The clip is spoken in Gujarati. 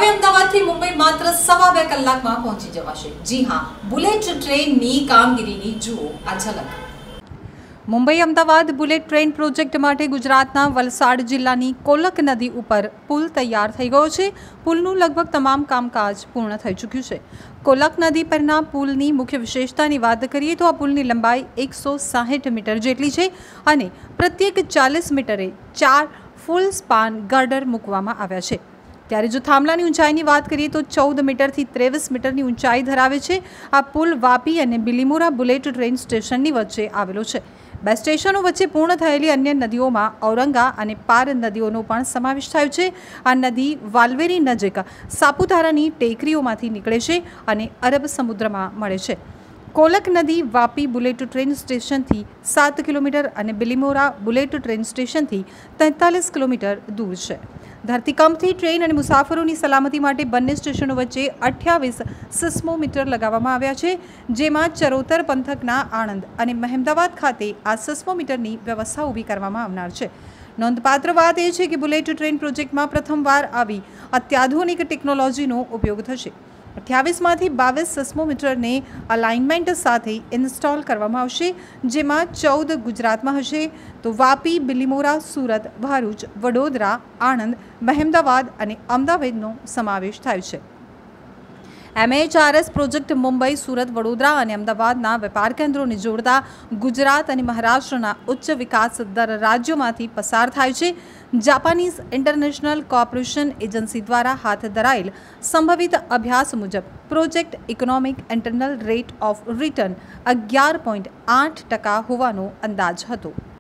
હવે અમદાવાદથી મુંબઈ માત્ર 2.5 કલાકમાં પહોંચી જવાશે। જી હા, બુલેટ ટ્રેનની કામગીરીની જુઓ આ ઝલક। Mumbai Ahmedabad bullet train project માટે ગુજરાતના વલસાડ જિલ્લાની કોલક નદી ઉપર પુલ તૈયાર થઈ ગયો છે। પુલનું લગભગ તમામ કામકાજ પૂર્ણ થઈ ચૂક્યું છે। કોલક નદી પરના પુલની મુખ્ય વિશેષતાની વાત કરીએ તો આ પુલની લંબાઈ 160 મીટર જેટલી છે અને પ્રત્યેક 40 મીટરે 4 ફૂલ સ્પાન ગર્ડર મૂકવામાં આવ્યા છે। ત્યારે જો થાંભલાની ઊંચાઈની વાત કરીએ તો 14 મીટરથી 23 મીટરની ઊંચાઈ ધરાવે છે। આ પુલ વાપી અને બિલીમોરા બુલેટ ટ્રેન સ્ટેશનની વચ્ચે આવેલો છે। બે સ્ટેશનો વચ્ચે પૂર્ણ થયેલી અન્ય નદીઓમાં ઔરંગા અને પાર નદીઓનો પણ સમાવેશ થયો છે। આ નદી વાલ્વેરી નજીક સાપુતારાની ટેકરીઓમાંથી નીકળે છે અને અરબ સમુદ્રમાં મળે છે। કોલક નદી વાપી બુલેટ ટ્રેન સ્ટેશનથી 7 કિલોમીટર અને બિલીમોરા બુલેટ ટ્રેન સ્ટેશનથી 43 કિલોમીટર દૂર છે। ધરતીકંપથી ટ્રેન અને મુસાફરોની સલામતી માટે બંને સ્ટેશનો વચ્ચે 28 સિસ્મોમીટર લગાવવામાં આવ્યા છે, જેમાં ચરોતર પંથકના આણંદ અને મહેમદાવાદ ખાતે આ સિસ્મોમીટરની વ્યવસ્થા ઊભી કરવામાં આવનાર છે। નોંધપાત્ર વાત એ છે કે બુલેટ ટ્રેન પ્રોજેક્ટમાં પ્રથમવાર આવી અત્યાધુનિક ટેકનોલોજીનો ઉપયોગ થશે। 28માંથી 22 સિસ્મોમીટરને અલાઇનમેન્ટ સાથે ઇન્સ્ટોલ કરવામાં આવશે, જેમાં 14 ગુજરાતમાં હશે તો વાપી, બિલીમોરા, સુરત, ભરૂચ, વડોદરા, આણંદ, મહેમદાવાદ અને અમદાવાદનો સમાવેશ થાય છે। MHRS પ્રોજેક્ટ મુંબઈ, સુરત, વડોદરા અને અમદાવાદના વેપાર કેન્દ્રોને જોડતા ગુજરાત અને મહારાષ્ટ્રના ઉચ્ચ વિકાસ દર રાજ્યોમાંથી પસાર થાય છે। જાપાનીઝ ઇન્ટરનેશનલ કોર્પોરેશન એજન્સી દ્વારા હાથ ધરાયેલ સંભવિત અભ્યાસ મુજબ project economic internal rate of return 11.8% હોવાનો અંદાજ હતો।